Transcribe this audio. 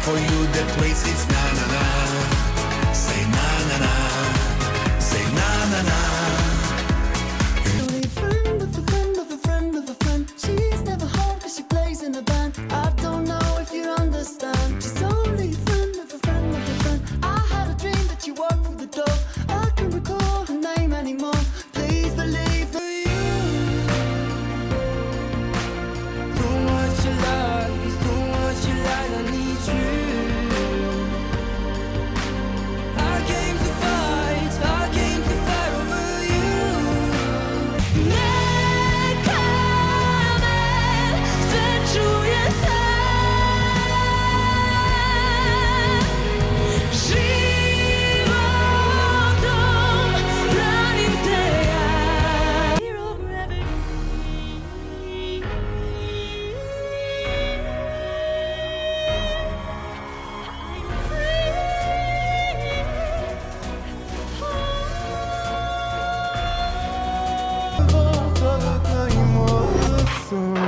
for you the place is na na na. Say na na na. Say na na na. Only friend of a friend of a friend of a friend. She's never home 'cause she plays in a band. I don't know if you understand. She's only a friend of a friend of a friend. I had a dream that she walked through the door. I can't recall her name anymore. Please believe me. Too much you lied, too much you lied, I need you. I came to fight over you. 내 맘에 세주의 시원동 running day. Hero forever. I'm free. 가까이 멀었어.